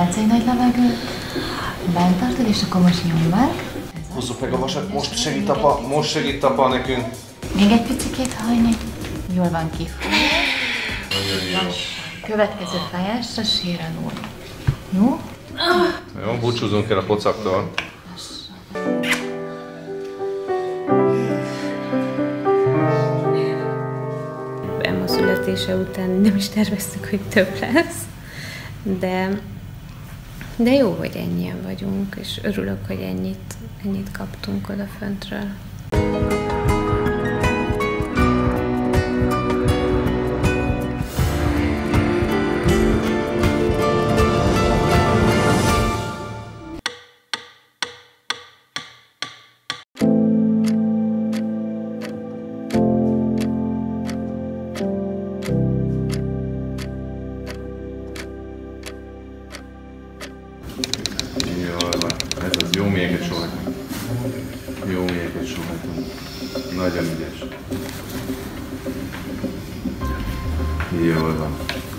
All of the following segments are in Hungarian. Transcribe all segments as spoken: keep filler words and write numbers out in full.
Lehetsz egy nagy levegőt, bent tartod, és akkor most nyomd meg. Húzzuk meg a vasat, most segít apa, most segít apa nekünk. Még egy picit hajni. Jól van, kifúj. Nagyon jó. Következő fejásra síren úr. Jó? Jó, búcsúzunk el a pocaktól. Emma születése után nem is terveztük, hogy több lesz, de, de jó, hogy ennyien vagyunk, és örülök, hogy ennyit, ennyit kaptunk odaföntről. Jól van. Ez az jó még egy soha. Jó még egy soha. Nagyon ügyes. Jól van.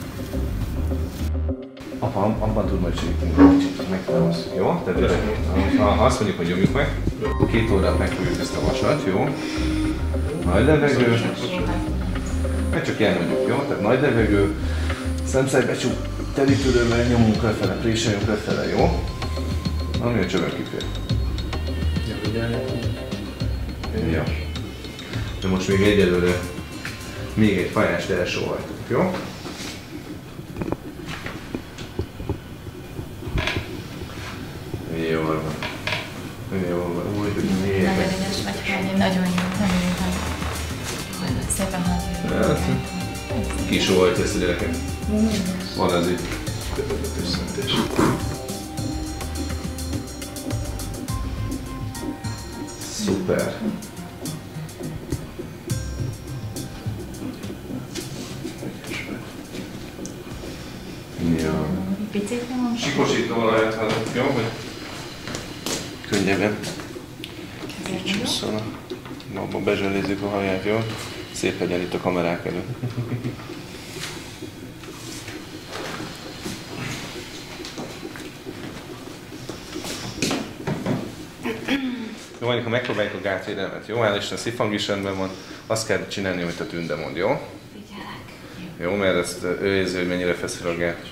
Apa, abban tud majd segíteni, kicsit megtanulsz. Jó? Tehát ha azt mondjuk, hogy nyomjuk meg, két oldalt megfogjuk ezt a vasat, jó? Nagy levegő. Meg csak elmondjuk, jó? Tehát nagy levegő, szemszájbecsú terítődővel nyomunk lefele, préseljünk lefele, jó? Ami a csövön kifér. Ja. De most még egyelőre még egy fajást elsóhajtunk, jó? Jól van. Jól van. Úgy, hogy még. Nagyon ügyes vagy, Fányi, nagyon jó, nagyon jó. Szépen hagyjuk. Kisóhajt ezt a gyereket. Van ez itt. Köszöntés. Szuper. Jó. Picit nyomom. Sikosító lehet, hát jó, hogy könnyebben kicsusszon. Abban bezsellézzük a haját, jó? Szép legyen itt a kamerák előtt. Jó, Anika, megpróbáljuk a gátvédelmet, jó? Hál' Isten, szifang is rendben van. Azt kell csinálni, amit a Tünde mond, jó? Figyelek. Jó, mert ezt ő érzi, hogy mennyire feszül a gát.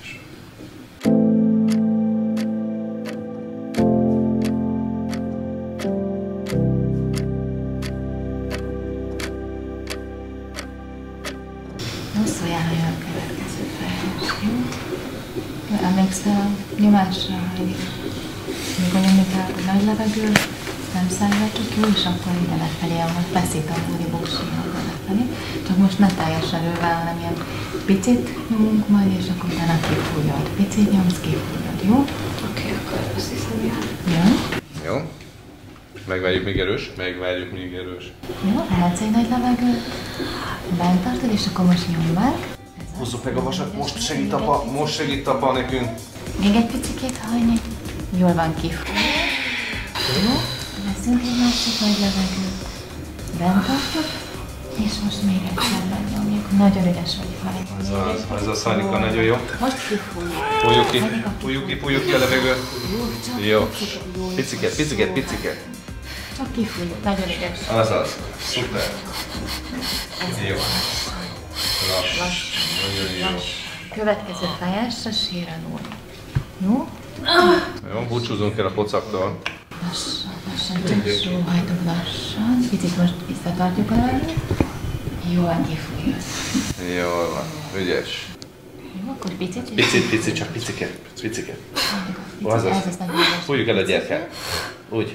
Nem szóljál, hogy a következő fejlős, jó? Emlékszel a nyomásra, hogy mikor nyomni kell a nagy levegő, nem szállítjuk, jó, és akkor ide lefelé, ahol feszít a búri bóksíjával lefelé. Csak most ne teljes erővel, hanem ilyen picit nyomunk majd, és akkor utána kifújod. Picit nyomsz, kifújod, jó? Oké, okay, akkor azt hiszem, jár. Jó? Jó? Megvárjuk még erős? Megvárjuk még erős. Jó, lehetsz egy nagy levegőt, bent tartod, és akkor most nyomd meg. Húzzuk meg a vasat, most segít apa, most segít apa nekünk. Még egy picit hajni. Jól van, kifúj. Jó? Veszünk egy másik nagy levegőt. Bent tartod, és most még egyszer megnyomjuk. Nagyon ügyes vagy, hajni. Ez az, ez az, Anika, nagyon jó. Most kifújjuk. Fújjuk ki, fújjuk ki, fújjuk ki a levegőt. Jó. Piciket, piciket, piciket. Csak kifújjuk, nagyon ügyes. Azaz, szuper. Jó. Lassan, nagyon jó. Következő fejásra síren úr. Jó? Jó, búcsúzunk el a pocaktól. Lassan, lassan, csak sóhajtunk lassan. Picit most visszatartjuk a levegőt. Jól kifújjuk. Jól van, ügyes. Jó, akkor picit. Picit, picit, csak piciket, piciket. Azaz. Ez az nagyon ügyes. Fújjuk el a gyertyát. Úgy.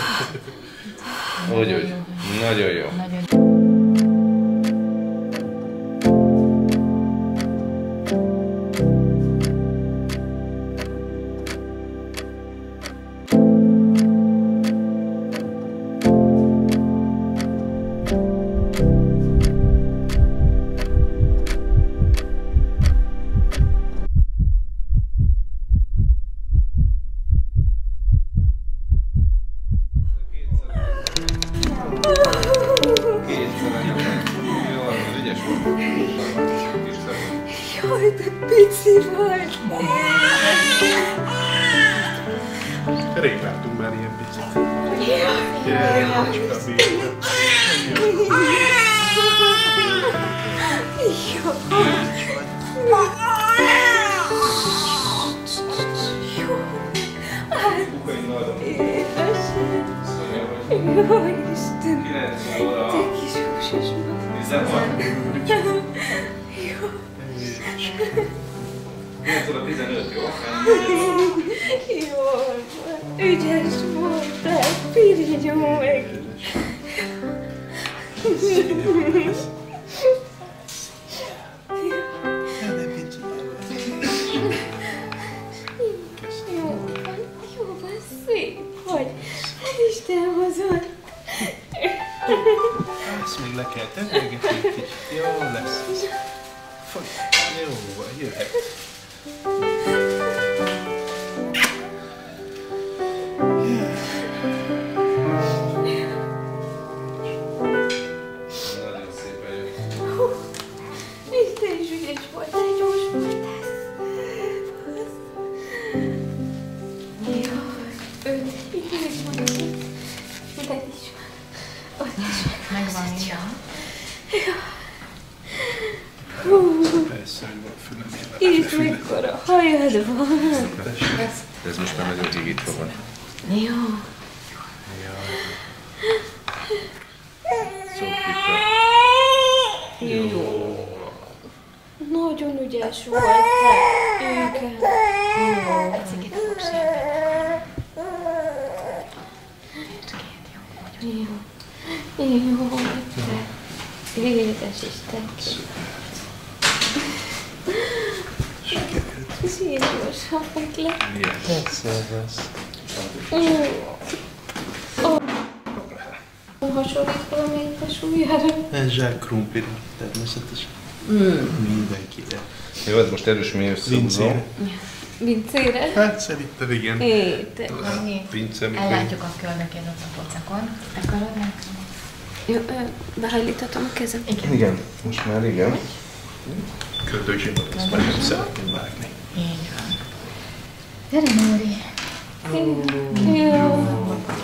Úgy, úgy. Nagyon jó. Nagyon Rég láttunk már ilyen picit. Jaj, macska béka. Jó Isten! Te kis húsos vagy! Jó! kilenc óra tizenöt, jó? Jó! Ügyes voltál! Pirigyó meg! Jó van, jó van, szép vagy! Isten hozott! Ezt még le kell tenni, egy kicsit. Jó lesz. Jó van, jöhet. Nagyon szépen jött. És te is ügyes voltál, gyors voltál. Jó, öt, ügyes voltál. Ide is van. Ott is van. Megvan, ja. Persze, hogy van fülem. És mekkora hajad van. Ez most már nagyon higítva van. Jó. Szófika. Jó. Nagyon ügyes voltál. Igen. Jó. Picit a fogságba. Jó. Jó. Te. Édes Isten. Szia, gyorsan meglep. Persze, ez. Hasonlít valamelyik a súlyára. Ez zsák krumpira, természetesen. Mindenkire. Jó, ez most erős mély összehúzó. Pincére. Vincére? Hát szerintem igen. Éte. Annyi. Pince, még Ellátjuk a köldökét ott a pocakon. Akarod meg? Jó, behajlítatom a kezem. Igen. Igen, most már igen. köldögzsinat, ezt már nem szeretném vágni. Így van. Gyere, Nóri. Jó.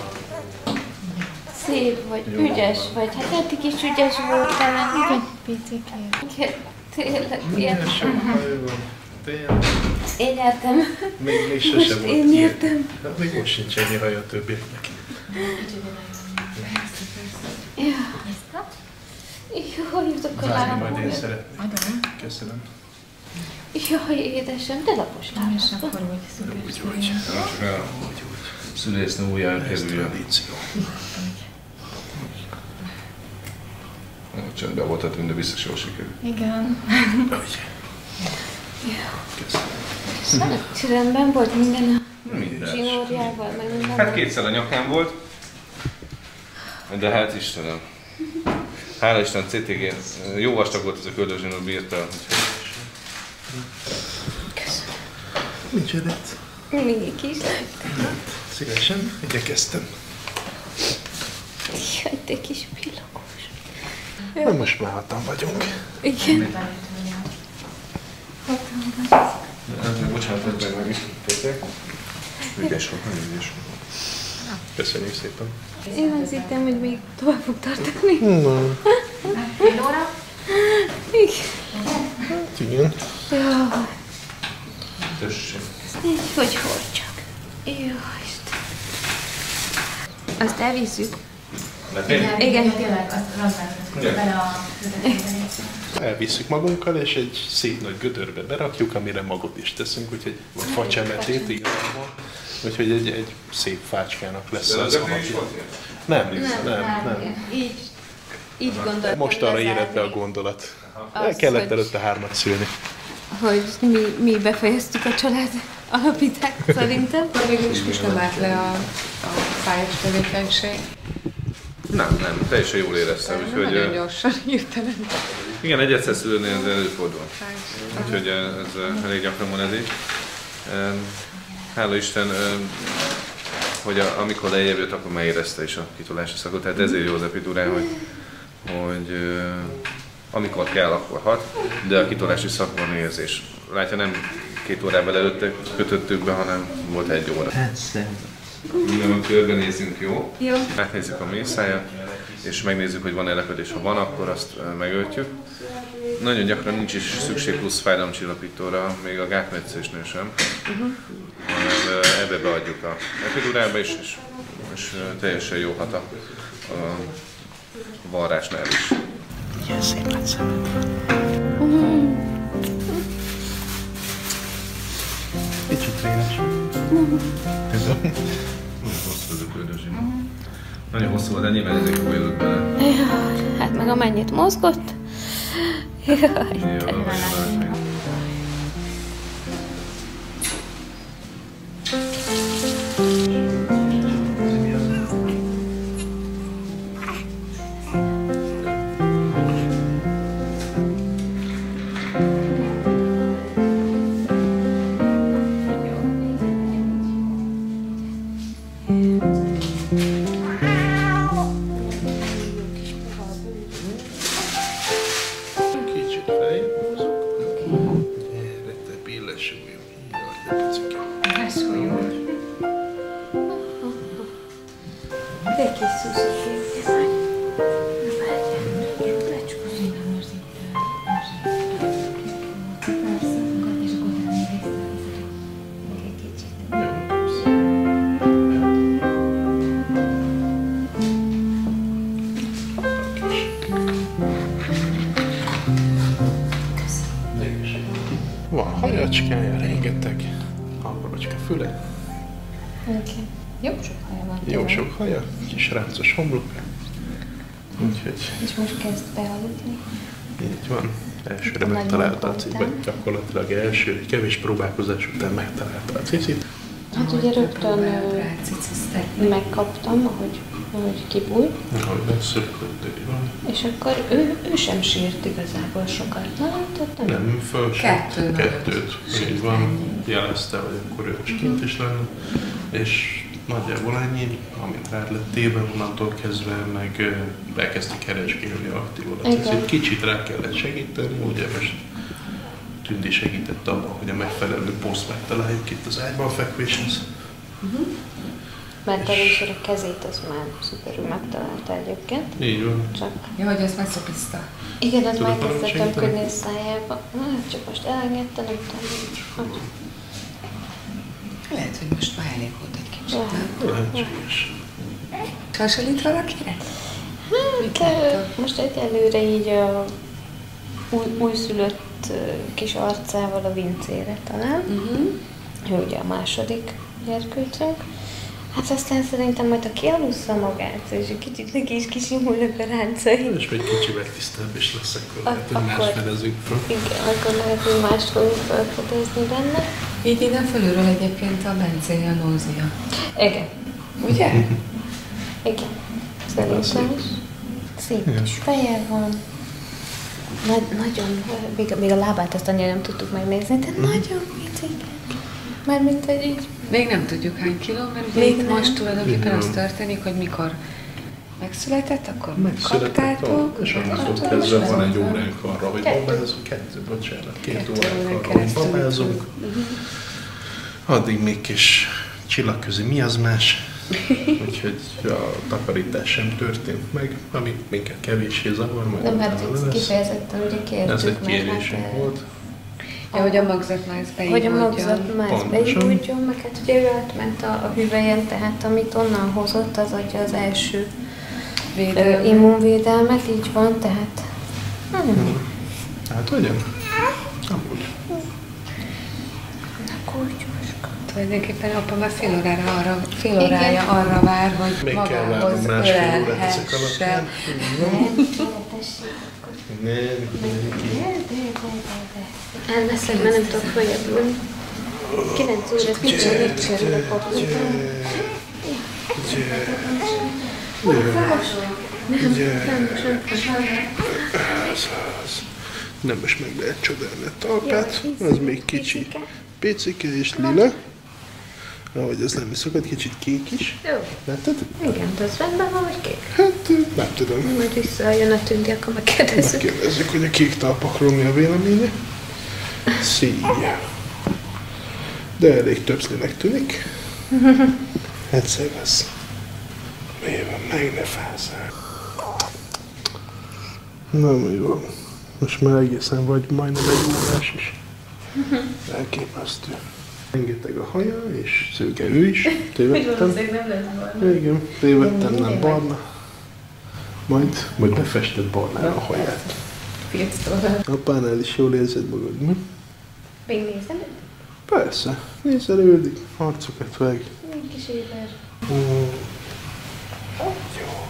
Szép vagy, ügyes vagy. Hát eddig is ügyes voltál. Igen, picikét. Igen, tényleg ilyen. Milyen sok haj van. Tényleg. Én nyertem. Még, még sose Most volt én ilyen. nyertem. Hát még most sincs ennyi haja a többieknek. Jó. Jó, jutok a Vágni majd én lábamra. szeretnék. Adom. Köszönöm. Jaj, édesem, de lapos És lábam. akkor úgy szükség. Úgy, úgy. Csak a szülésznő újján Ez kerüljön. tradíció. Csöndben volt a tűn, de biztos jól sikerül. Igen. Úgy. Köszönöm. És rendben volt minden a Minden. zsinórjával, meg minden. Hát kétszer a nyakán volt, de hát Istenem. Hála Isten, cé té gé, jó vastag volt ez a köldögzsinór, bírta. Köszönöm. Micsodat? Mégis. Szívesen igyekeztem. Jaj, te kis pillogós. Na most már hatan vagyunk. Igen. Bocsánat, hogy meg meg is tették. Ügyes volt, nagyon ügyes volt. Köszönjük szépen. Én azt hittem, hogy még tovább fog tartani. Na, Fél óra? Igen. hát igen. Jaj, Tessék. így hogy hogy csak. Jó, Isten. Azt elviszük. Letérjük? Igen. Tényleg, azt razdáltatjuk bele a Elvisszük magunkkal, és egy szép nagy gödörbe berakjuk, amire magot is teszünk, úgyhogy vagy facsemetét, igazából. Úgyhogy egy, egy szép fácskának lesz De az az is alapja. volt ilyen? Nem, nem, nem. Így, így gondoltam. Most arra lezárni. érett be a gondolat. Az, El kellett hogy- előtte hármat szülni. Hogy mi, mi befejeztük a család alapítást szerintem. Végül is most nem állt le a, a pályás tevékenység. Nem, nem, teljesen jól éreztem, úgyhogy... Nagyon ö, gyorsan, hirtelen. Igen, egy egyszer szülőnél ez előfordul. Úgyhogy ez elég gyakran van ez így. Ö, Hála Isten, ö, hogy a, amikor lejjebb jött, akkor már érezte is a kitolási szakot. Tehát ezért jó az epidurál, hogy, hogy ö, amikor kell, akkor hat, de a kitolási szakban érzés. Látja, nem két órával előtte kötöttük be, hanem volt egy óra. Hát szervusz. Mindenben körbenézzünk, jó? Jó. Átnézzük a mészáját, és megnézzük, hogy van-e lepedés. Ha van, akkor azt megöltjük. Nagyon gyakran nincs is szükség plusz fájdalomcsillapítóra, még a gátmetszésnél sem. Uh-huh. Hanem ebbe beadjuk a epidurába is, és, és teljesen jó hat a, a varrásnál is. Ilyen szép lett szemed. Kicsit véres. Nagyon hosszú ez a köldözsim. Nagyon hosszú volt, de nyilván ezek folyolok bele. Jaj, hát meg amennyit mozgott. Jaj. Jó, Kicsit feljebb húzok. Gyere, te pillesúlyom. Jaj, de picike. Ez jó. De kis szuszikét vagy. Van hajacskája, rengeteg. Aprócska füle. Okay. Jó sok haja van. Jó sok haja, kis ráncos homlok. Úgyhogy És most kezd bealudni. így van. Elsőre Nagy megtalálta a munka cicit, után. vagy gyakorlatilag első, egy kevés próbálkozás után megtalálta a cicit. Hát ugye rögtön ö, megkaptam, ahogy, ahogy kibújt, Ahogy megszülök, hogy van. és akkor ő, ő sem sírt igazából sokat. Na, tehát nem. Nem, föl Kettő kettőt. Így van, jelezte, hogy akkor ő most kint is lenne. És nagyjából ennyi, amint rád lett téve, onnantól kezdve meg ö, elkezdte keresgélni aktívan a Igen. cicit. Kicsit rá kellett segíteni, ugye most Tündi segített abban, hogy a megfelelő poszt megtaláljuk itt az ágyban fekvéshez. Mert először a kezét az már szuperül megtalálta egyébként. Így van. Csak Jó, hogy ezt megszopizta. igen, az Tudod már valamit kezdett segíteni? tömködni a szájába. Hát csak most elengedte, nem tudom. Hogy. Lehet, hogy most már elég volt egy kicsit, nem? Lehetséges. Hasonlítra kire? Hát, ö, most egyelőre így a új, újszülött ö, kis arcával a Vincére talán. Uh-huh. Ő ugye a második gyerkőcünk. Hát aztán szerintem majd, ha kialussza magát, és egy kicsit neki is kisimulnak a ráncai. És még kicsivel tisztább is lesz, akkor lehet, hogy más Akkor- fedezünk fel. Igen, akkor lehet, hogy mást fogunk felfedezni benne. Így innen fölülről egyébként a Bencéli a nózia. Igen, Ugye? igen. Szerintem is. Szép kis feje van. Nagy, nagyon, még, még a lábát azt annyira nem tudtuk megnézni, de nagyon picike. Mármint, hogy így. Még nem tudjuk hány kiló, mert ugye Még itt nem. most tulajdonképpen az Igen. történik, hogy mikor megszületett, akkor Megszületett, megkaptátok. és onnantól és kezdve akkor van egy is óránk arra, hogy Kettő. babázunk, kettő, bocsánat, két Kettő óránk órán arra, hogy keresztül. babázunk. Addig még kis csillagközi miazmás, úgyhogy a takarítás sem történt meg, ami minket kevéssé zavar, majd Nem, hát utána itt lesz. kifejezetten ugye kértük, Ez egy mert kérésünk hát, volt. Ja, hogy a magzatmáz Hogy a beívódjon. magzatmáz Pontosan. beívódjon, meg hát ugye ő átment a, a hüvelyen, tehát amit onnan hozott, az adja az első ö, Védelme. immunvédelmet, így van, tehát hmm. Hát hogyan? Amúgy. Kurtyuska. Tulajdonképpen apa már fél órára arra, fél órája arra vár, hogy Még kell magához várnunk másfél órát ezek ölelhesse. alapján. Nem, tessék, akkor Nem, nem, elveszek, mert nem tudok följebb ülni. kilenc óra tizenöt kerül a papíron. Nem, nem, sem. Az, az. Nem most meg lehet csodálni a talpát, az még kicsi. Picike és lila. Ahogy ez lenni szokott, kicsit kék is. Jó. Látod? Igen, de az rendben van, vagy kék? Hát nem tudom. Majd visszajön a Tündi, akkor megkérdezzük. Megkérdezzük, hogy a kék talpakról mi a véleménye. Szia. De elég többszlinek tűnik. Egyszer lesz. Miért van? Meg ne fázzál. Na mi van? Most már egészen vagy majdnem egy órás is. Elképesztő. Rengeteg a haja, és szőke ő is. Tévedtem. nem lesz barna. Igen, tévedtem, nem barna. Majd, majd befested barnára a haját. Apánál is jól érzed magad, mi? Még nézem? Persze, nézelődik, arcokat vág. Egy kis éber. Mm. Jó.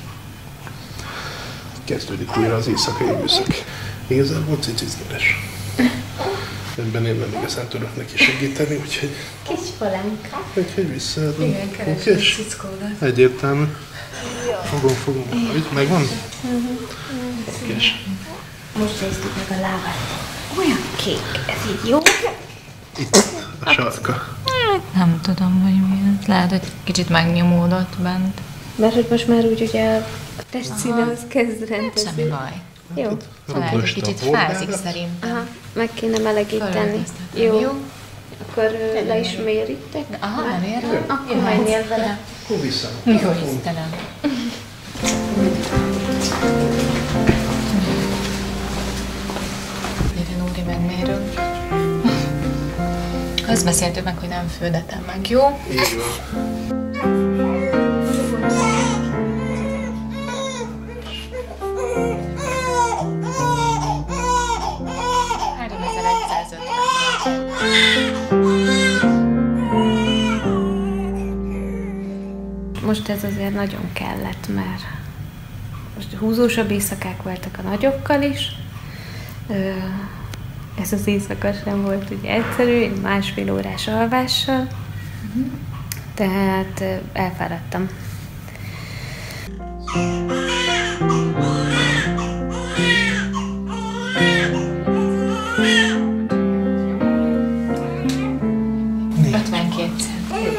Kezdődik újra az éjszakai időszak. Igazából cicizgeres. Ebben én nem igazán tudok neki segíteni, úgyhogy... Kis palánka. Úgyhogy visszaadom. Igen, keresem egy cickódat. Egyértelmű. Fogom, fogom. Itt megvan? Kés. Most néztük meg a lábát. Olyan kék, ez így jó? Itt a sarka. Nem tudom, hogy mi ez. Lehet, hogy kicsit megnyomódott bent. Mert hogy most már úgy ugye a testszíne az kezd rendezni. Semmi baj. Jó. Lehet, hogy kicsit fázik szerintem. Aha, meg kéne melegíteni. Fölöltöztetem. Jó. Jó. Akkor ö, le is méritek? Aha, nem ér? Akkor menjél vele. Akkor vissza. Jó Istenem. Éven úri megmérünk. Azt beszéltük meg, hogy nem földetem meg, jó? Így van. Most ez azért nagyon kellett, mert most húzósabb éjszakák voltak a nagyokkal is. Ez az éjszaka sem volt ugye egyszerű, egy másfél órás alvással, tehát elfáradtam. ötvenkét cent.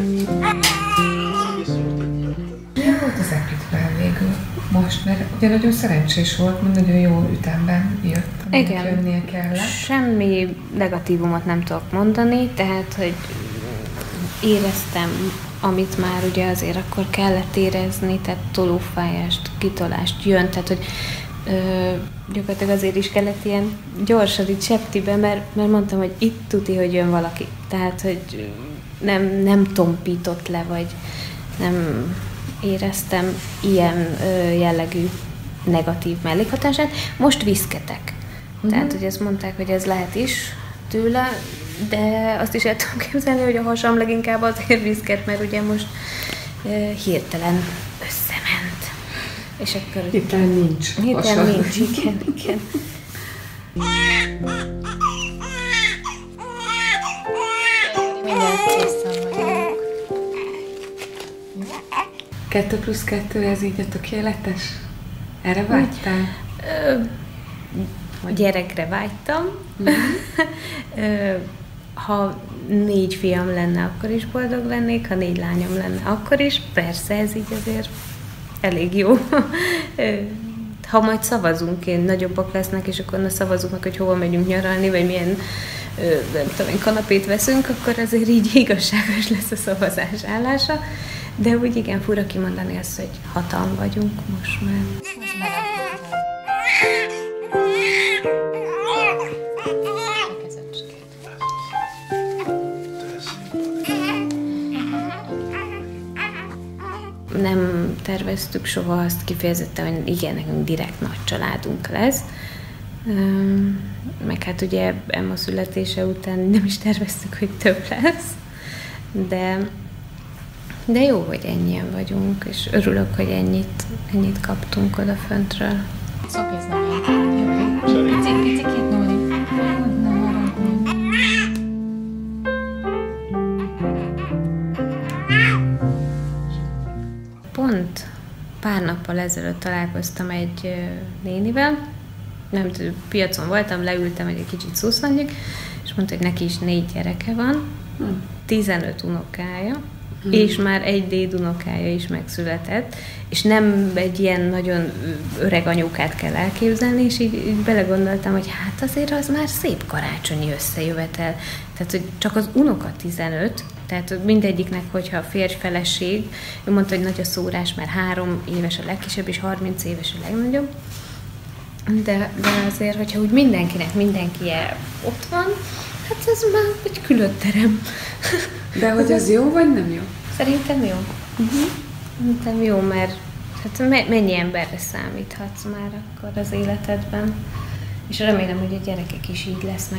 Milyen volt az epitben végül? Most, mert ugye nagyon szerencsés volt, mert nagyon jó ütemben jött, aminek Igen. jönnie kellett. Semmi negatívumot nem tudok mondani, tehát, hogy éreztem, amit már ugye azért akkor kellett érezni, tehát tolófájást, kitolást jön, tehát, hogy ö, gyakorlatilag azért is kellett ilyen gyorsan itt septibe, mert, mert mondtam, hogy itt tuti, hogy jön valaki. Tehát, hogy nem, nem tompított le, vagy nem éreztem ilyen ö, jellegű negatív mellékhatását. Most viszketek. Uh-huh. Tehát, hogy ezt mondták, hogy ez lehet is tőle, de azt is el tudom képzelni, hogy a hasam leginkább azért viszket, mert ugye most ö, hirtelen összement. És akkor... Hirtelen nincs. Hirtelen nincs, igen, igen. Mindjárt készen vagyunk. Kettő plusz kettő, ez így a tökéletes? Erre vágytál? Ö, gyerekre vágytam. Ö, ha négy fiam lenne, akkor is boldog lennék, ha négy lányom lenne, akkor is. Persze, ez így azért elég jó. Ha majd szavazunk, én nagyobbak lesznek, és akkor na szavazunk meg, hogy hova megyünk nyaralni, vagy milyen nem tudom én, kanapét veszünk, akkor azért így igazságos lesz a szavazás állása. De úgy igen, fura kimondani azt, hogy hatan vagyunk most már. Most melegítem. A kezecskét. Nem terveztük soha azt kifejezetten, hogy igen, nekünk direkt nagy családunk lesz. Üm, meg hát ugye Emma születése után nem is terveztük, hogy több lesz. De, de jó, hogy ennyien vagyunk, és örülök, hogy ennyit, ennyit kaptunk oda föntről. Szopizna meg. Picit, picit, Nóri. Nem haragudj. Pont pár nappal ezelőtt találkoztam egy ö, nénivel, nem tudom, piacon voltam, leültem, egy kicsit szuszandjuk, és mondta, hogy neki is négy gyereke van, tizenöt unokája, hmm. és már egy dédunokája is megszületett, és nem egy ilyen nagyon öreg anyukát kell elképzelni, és így, így belegondoltam, hogy hát azért az már szép karácsonyi összejövetel. Tehát, hogy csak az unoka tizenöt, Tehát mindegyiknek, hogyha férj feleség, ő mondta, hogy nagy a szórás, mert három éves a legkisebb, és harminc éves a legnagyobb. De, de azért, hogyha úgy mindenkinek mindenkie ott van, hát ez már egy külön terem. De hogy ez jó, vagy nem jó? Szerintem jó. Uh-huh. Szerintem jó, mert hát me- mennyi emberre számíthatsz már akkor az életedben. És remélem, hogy a gyerekek is így lesznek.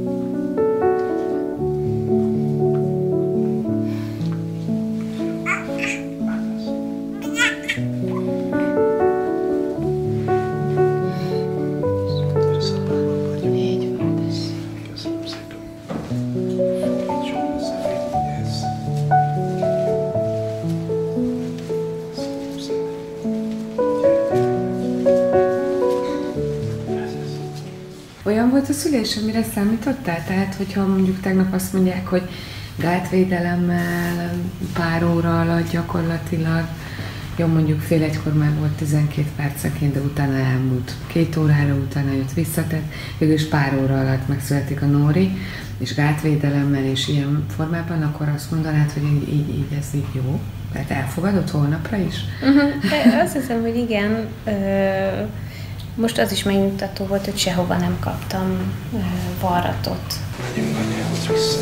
Olyan volt a szülés, amire számítottál? Tehát, hogyha mondjuk tegnap azt mondják, hogy gátvédelemmel pár óra alatt gyakorlatilag, jó, mondjuk fél egykor már volt tizenkét percenként, de utána elmúlt két órára, utána jött vissza, tehát végülis pár óra alatt megszületik a Nóri, és gátvédelemmel és ilyen formában, akkor azt mondanád, hogy így, így, így ez így jó? Tehát elfogadod holnapra is? Uh-huh. Azt hiszem, hogy igen. Ö- Most az is megnyugtató volt, hogy sehova nem kaptam uh, varratot. Megyünk anyához vissza.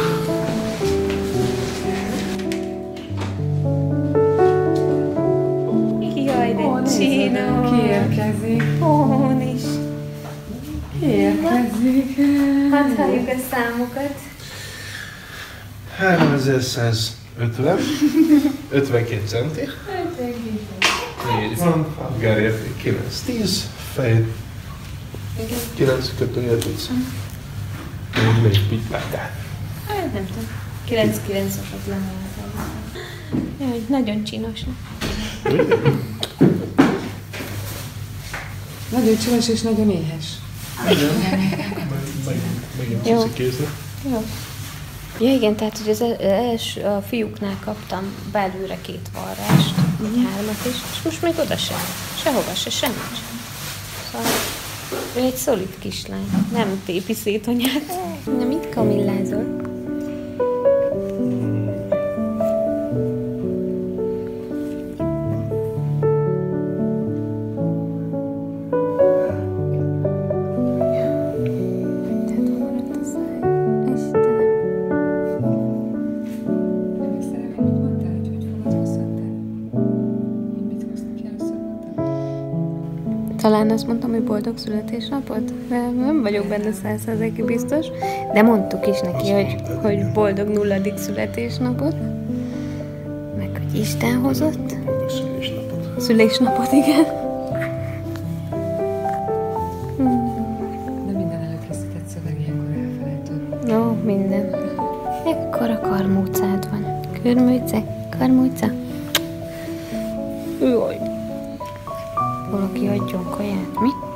Jaj, de csinos! Kiérkezik. Hón is. Kiérkezik. Hát halljuk a számokat. háromezer-százötven, ötvenkét centi. Így van, gárérték kilenc tíz, fej kilenc kötőjel tudsz. Még még pitpátát. Hát nem tudom. kilenc kilenc-okat lemeltem. Jaj, nagyon csinos. Nagyon csinos és nagyon éhes. Megint Jó. csiszik kézre. Jó. Ja igen, tehát hogy az első, a fiúknál kaptam belőle két varrást, vagy hármat is, és most még oda sem. Sehova se, semmit sem. Szóval ő egy szolid kislány, nem tépi szét anyát. Na mit kamillázol? Talán azt mondtam, hogy boldog születésnapot? Nem vagyok benne száz százalékig biztos, de mondtuk is neki, hogy, hogy boldog nulladik születésnapot. Meg, hogy Isten hozott. Szülésnapot. Szülésnapot, igen. De minden előkészített szöveg ilyenkor elfelejtőd. No, minden. Ekkora karmócád van. Körmőce, karmóca. Jaj. Valaki adjon kaját, mi?